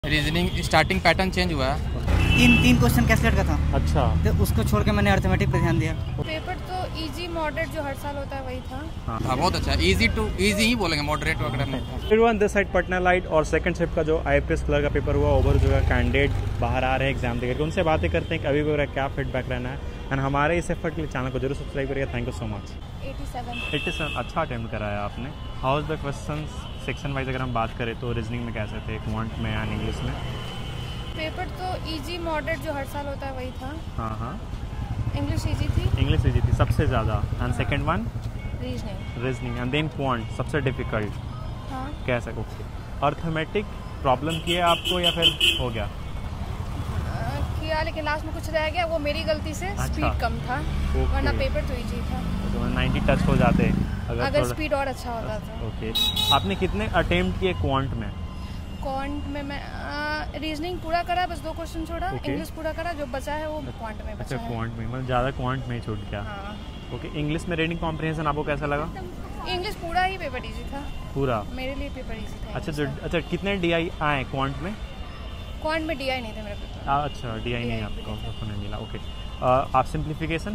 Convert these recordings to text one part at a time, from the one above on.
Reasoning starting pattern change हुआ है। तीन क्वेश्चन कैलकुलेट का था। अच्छा, तो उसको छोड़ के मैंने अर्थमेटिक पे ध्यान दिया। पेपर तो इजी मॉडरेट जो हर साल होता है वही था। हाँ बहुत अच्छा, इजी टू इजी ही बोलेंगे, मॉडरेट वगैरह नहीं था। फिर one this side Patna light और सेकंड शिफ्ट का जो IPS क्लर्क का पेपर हुआ, ओवर जो है कैंडिडेट बाहर आ रहे हैं एग्जाम देकर, उनसे बातें करते हैं कि अभी वगैरह क्या फीडबैक रहना है। एंड हमारे इस एफर्ट के लिए चैनल को जरूर सब्सक्राइब करिएगा। Thank you so much. 87 अच्छा अटेम्प्ट कराया आपने। How is the question section wise अगर हम बात करें तो रीजनिंग में कैसे थे, क्वांट में एंड इंग्लिश में? पेपर तो इजी मॉडरेट जो हर साल होता है वही था। हाँ, इंग्लिश इजी थी। इंग्लिश इजी थी सबसे ज़्यादा। And second one reasoning and then quant सबसे डिफिकल्ट। हाँ कैसे? ओके। अर्थमेटिक प्रॉब्लम किया आपको या फिर हो गया? किया, लेकिन लास्ट में कुछ रह गया, वो मेरी गलती से। अच्छा। स्पीड कम था, वरना पेपर तो इजी था। तो 90 टच हो जाते अगर स्पीड और अच्छा होता था। ओके। आपने कितने अटेम्प्ट किए क्वांट में? क्वांट में मैं रीजनिंग पूरा करा, बस 2 क्वेश्चन छोड़ा। Okay. इंग्लिश पूरा करा, जो बचा है वो क्वांट में बचा अच्छा, है। क्वांट में मतलब ज़्यादा क्वांट में ही छूट गया। हाँ। ओके। इंग्लिश में रीडिंग कॉम्प्रिहेंशन आपको कैसा लगा? इंग्लिश पूरा ही पेपर इजी था, पूरा? मेरे लिए पेपर इजी था। अच्छा, कितने DI आए क्वांट में? क्वांट में DI नहीं थे मेरे पेपर। अच्छा, DI नहीं आपको नहीं मिला। ओके। आप सिंप्लीफिकेशन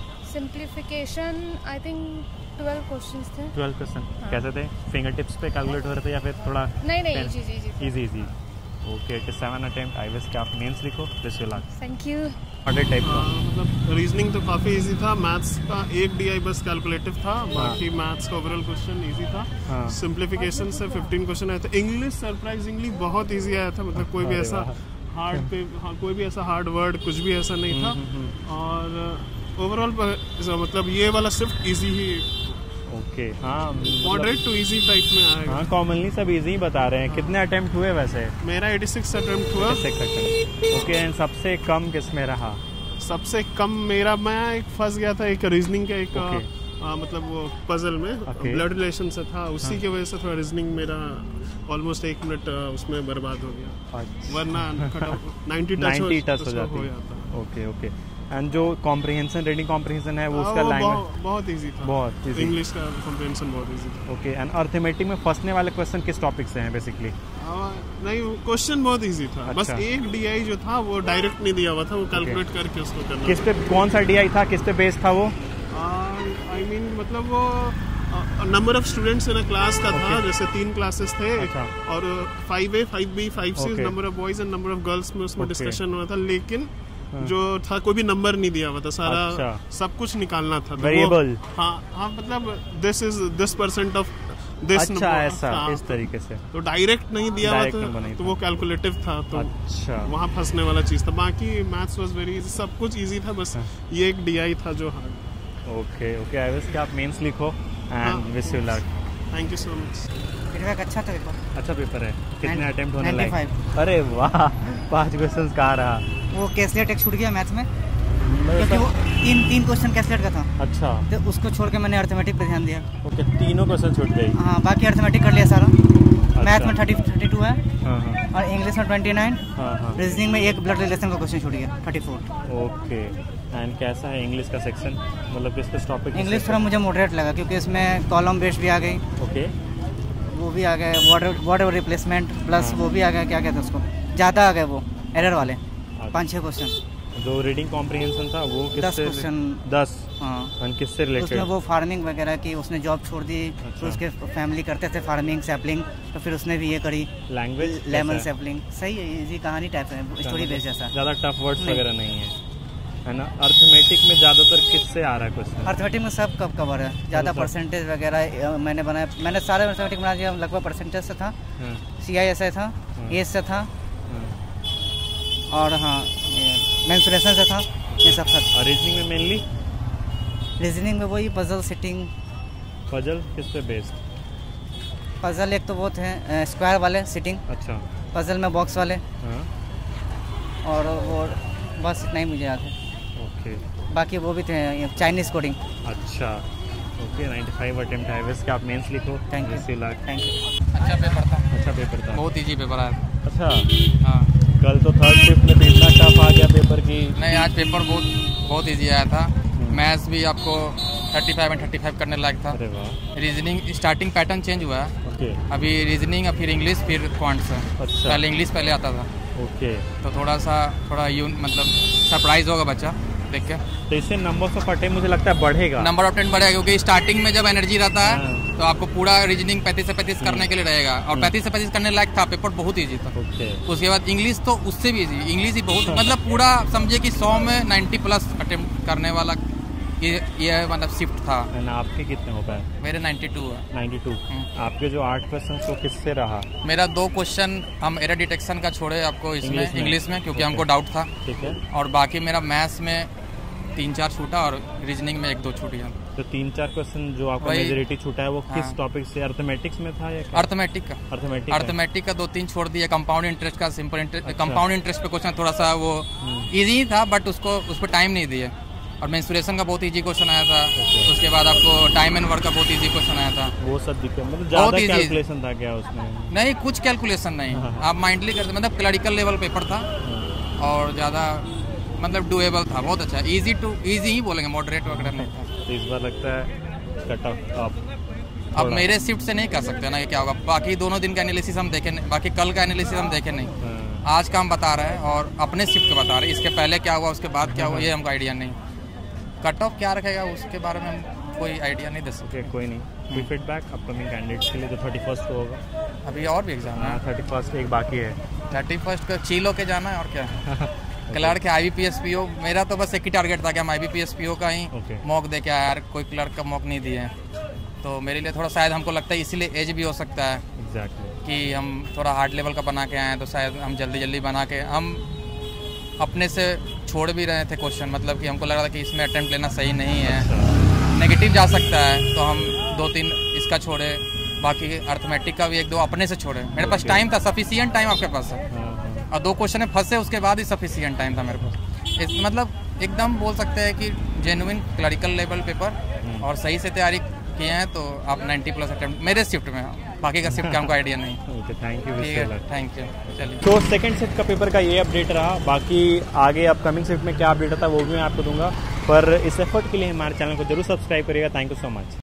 आई थिंक 12 क्वेश्चंस थे। 12 क्वेश्चन हाँ। कैसे थे? फिंगर टिप्स पे कैलकुलेट हो रहे थे या फिर थोड़ा? नहीं इजी। ओके। 7 अटेम्प्ट IPS के आप मेंस लिखो। This will thank you. Order type का मतलब रीजनिंग तो काफ़ी इजी था। मैथ्स का एक DI बस कैलकुलेटिव था, बाकी मैथ्स का ओवरऑल क्वेश्चन इजी था। हाँ। सिंप्लीफिकेशन से 15 क्वेश्चन आए थे। इंग्लिश सरप्राइजिंगली बहुत इजी आया था, मतलब कोई भी ऐसा कोई भी ऐसा हार्ड वर्ड कुछ भी ऐसा नहीं था। और ओवरऑल मतलब ये वाला सिर्फ इजी ही, ओके। हाँ, मॉडरेट टू इजी टाइप में आएगा। हाँ, कॉमनली सब इजी ही बता रहे हैं। कितने अटेम्प्ट हुए वैसे? मेरा 86 अटेम्प्ट हुआ। ओके। एंड सबसे कम किस में रहा? सबसे कम मेरा, मैं एक फंस गया था एक रीजनिंग का एक Okay. मतलब वो पजल में Okay. ब्लड रिलेशन से था, उसी हाँ. की वजह से थोड़ा रीजनिंग मेरा ऑलमोस्ट 1 मिनट उसमें बर्बाद हो गया। अच्छा। वरना 90 टच हो जाता। ओके। एंड जो कॉम्प्रिहेंशन रीडिंग कॉम्प्रिहेंशन है वो उसका लैंग्वेज बहुत इजी था। बहुत इजी। इंग्लिश का कॉम्प्रिहेंशन बहुत इजी था। ओके। एंड अर्थमेटिक में फंसने वाले क्वेश्चन किस टॉपिक से हैं बेसिकली? नहीं, क्वेश्चन बहुत इजी था। बस अच्छा। एक DI जो था वो डायरेक्ट नहीं दिया हुआ था, वो कैलकुलेट करके उसको करना। किस पे, कौन सा DI था, किस पे बेस्ड था वो? आई मीन मतलब वो number of students in a class का था। जैसे 3 क्लासेस थे। अच्छा। और 5A 5B 5C Okay. Number of boys and number of girls में उसमें Okay. डिस्कशन हुआ था, लेकिन जो था कोई भी नंबर नहीं दिया हुआ था, सारा अच्छा। सब कुछ निकालना था। वेरिएबल। हाँ, मतलब this % ऑफ दिस। अच्छा, ऐसा इस तरीके से तो डायरेक्ट नहीं दिया हुआ Direct number नहीं था, तो था। वो कैलकुलेटिव था, तो अच्छा। वहाँ फंसने वाला चीज़ था। बाकी मैथ्स वाज वेरी इजी, सब कुछ इजी था, बस ये एक DI था जो हार्ड। ओके। IPS के आप मेंस लिखो and wish you luck. Thank you so much. Feedback अच्छा था पेपर। अच्छा पेपर है। कितने अटेम्प्ट होने 95। लगे? अरे वाह, 5 क्वेश्चन कहाँ रहा? वो कैलकुलेट एक छूट गया मैथ्स में, क्योंकि वो तीन क्वेश्चन कैलकुलेट का था। अच्छा। तो उसको छोड़ के मैंने अर्थमेटिक पे ध्यान दिया। ओके। तीनों क्वेश्चन छूट गई? हाँ, बाकी अर्थमेटिक कर लिया सारा। मैथ में 32 है हाँ। और इंग्लिश में 29। हाँ। रीजनिंग में एक ब्लड रिलेशन का क्वेश्चन छूट गया, 34। ओके। एंड कैसा है इंग्लिश का सेक्शन, मतलब किस टॉपिक? इंग्लिश थोड़ा मुझे मॉडरेट लगा, क्योंकि इसमें कॉलम बेस्ड भी आ गई, ओके। वो भी आ गए, वर्ड रिप्लेसमेंट प्लस वो भी आ गया, क्या कहते हैं उसको, ज़्यादा आ गए वो एरर वाले 5-6 क्वेश्चन। जो रीडिंग कॉम्प्रिहेंशन था वो 10 क्वेश्चन। 10। हाँ। एंड किससे उसमें रिलेटेड? वो फार्मिंग वगैरह की, उसने जॉब छोड़ दी। अच्छा। तो उसके फैमिली करते थे फार्मिंग सैपलिंग, तो फिर उसने भी ये करी लैंग्वेज लेमन सैपलिंग। सही है, इजी कहानी टाइप है, स्टोरी बेस्ड जैसा। ज़्यादा टफ वर्ड्स नहीं। वगैरह नहीं है ना? अर्थमेटिक में ज़्यादातर किससे आ रहा है क्वेश्चन? अर्थमेटिक में सब कब कवर है, ज़्यादा सब। परसेंटेज वगैरह मैंने बनाया। मैंने सारे अर्थमेटिक बना दिया, लगभग परसेंटेज से था, CISI था, एज से था, और हाँ मेंसुरेशन से था, ये सब था। और रीजनिंग में मेनली? रीजनिंग में वही पजल सिटिंग। पजल किस पे बेस्ड? पजल एक तो वो थे स्क्वायर वाले सिटिंग, अच्छा। पजल में बॉक्स वाले, हाँ। और वो बस इतना ही मुझे याद है। ओके। बाकी वो भी थे चाइनीज़ कोडिंग। अच्छा। ओके। 95 अटेम्प्ट IPS के आप मेंस लिखो। Thank you. Thank you. अच्छा पेपर था। अच्छा पेपर था। बहुत इजी पेपर आया। अच्छा। हाँ। कल तो थर्ड शिफ्ट में तो इतना टफ आ गया पेपर की। नहीं, आज पेपर बहुत इजी आया था। मैथ्स भी आपको 35 में 35 करने लायक था। अरे वाह। रीजनिंग स्टार्टिंग पैटर्न चेंज हुआ है। ओके अभी रीजनिंग फिर इंग्लिश फिर क्वांट्स है। अच्छा। पहले इंग्लिश पहले आता था, ओके। तो थोड़ा मतलब सरप्राइज होगा बच्चा देख के। तो इससे नंबर ऑफ अटेम्प्ट मुझे लगता है बढ़ेगा, नंबर ऑफ अटेम्प्ट बढ़ेगा, क्योंकि स्टार्टिंग में जब एनर्जी रहता है हाँ। तो आपको पूरा रीजनिंग 35 से 35 करने के लिए रहेगा, और 35 से 35 करने लायक था, पेपर बहुत ईजी था। ओके। उसके बाद इंग्लिश तो उससे भी ईजी, इंग्लिश ही बहुत मतलब पूरा समझे कि 100 में 90 प्लस अटेम्प्ट करने वाला ये मतलब शिफ्ट था। एंड आपके कितने हो पाए? मेरे 92 है। 92। आपके जो 8 क्वेश्चन वो किससे रहा? मेरा 2 क्वेश्चन हम एरर डिटेक्शन का छोड़े आपको इसमें इंग्लिश में, क्योंकि हमको डाउट था, ठीक है। और बाकी मेरा मैथ्स में 3-4 छूटा और रीजनिंग में 1-2 छूट गया। तो 3-4 क्वेश्चन जो आपका वही- मेजोरिटी छूटा है वो किस हाँ। टॉपिक से? अर्थमेटिक्स में था या क्या? अर्थमेटिक का अर्थमेटिक का 2-3 छोड़ दिया। कंपाउंड इंटरेस्ट का सिंपल इंटरेस्ट, कंपाउंड इंटरेस्ट पे क्वेश्चन थोड़ा सा वो इजी था, बट उस पर टाइम नहीं दिए। और मेंस्ट्रुएशन का बहुत इजी क्वेश्चन आया था। उसके बाद आपको टाइम एंड वर्क का बहुत इजी क्वेश्चन आया था। वो सब दिक्कत मतलब बहुत ज़्यादा easy। कैलकुलेशन था क्या उसमें? नहीं, कुछ कैलकुलेशन नहीं, आप माइंडली करते, मतलब क्लरिकल लेवल पेपर था और ज़्यादा मतलब डुएबल था, बहुत अच्छा। इजी ही बोलेंगे, मॉडरेट वगैरह नहीं था। तो इस बार लगता है कट ऑफ आप अब मेरे शिफ्ट से नहीं कर सकते ना, ये क्या होगा। बाकी दोनों दिन का एनालिसिस हम देखे नहीं, बाकी कल का एनालिसिस हम देखे नहीं। आज का हम बता रहे हैं और अपने शिफ्ट का बता रहे हैं, इसके पहले क्या हुआ उसके बाद क्या हुआ ये हमको आइडिया नहीं। कट ऑफ क्या रखेगा उसके बारे में हम कोई आइडिया नहीं दे सकते। कोई नहीं। कोई फीडबैक अपकमिंग कैंडिडेट्स के लिए जो 31 को होगा? अभी और भी एग्जाम है। 31 एक बाकी है। 31 को चिल होके जाना है और क्या है। क्लर्क है IBPS PO, मेरा तो बस एक ही टारगेट था कि हम IBPS PO का ही मॉक दे के आया यार, कोई क्लर्क का मॉक नहीं दिए हैं। तो मेरे लिए थोड़ा शायद हमको लगता है इसीलिए एज भी हो सकता है कि हम थोड़ा हार्ड लेवल का बना के आए हैं, तो शायद हम जल्दी बना के हम अपने से छोड़ भी रहे थे क्वेश्चन, मतलब कि हमको लग रहा था कि इसमें अटेम्प्ट लेना सही नहीं है, नेगेटिव जा सकता है, तो हम 2-3 इसका छोड़े, बाकी अर्थमेटिक का भी 1-2 अपने से छोड़े। मेरे पास टाइम था, सफिशिएंट टाइम आपके पास है, और 2 क्वेश्चन में फंसे उसके बाद ही सफिशिएंट टाइम था मेरे पास। मतलब एकदम बोल सकते हैं कि जेन्युइन क्लरिकल लेवल पेपर और सही से तैयारी किए हैं, तो आप 90 प्लस अटेम्प्ट मेरे शिफ्ट में, बाकी का शिफ्ट का हमको आइडिया नहीं। Thank you. ठीक है, थैंक यू। चलिए, तो सेकंड शिफ्ट का पेपर का ये अपडेट रहा। बाकी आगे अपकमिंग शिफ्ट में क्या अपडेट आता है वो भी मैं आपको दूंगा, पर इस एफर्ट के लिए हमारे चैनल को जरूर सब्सक्राइब करिएगा। Thank you so much.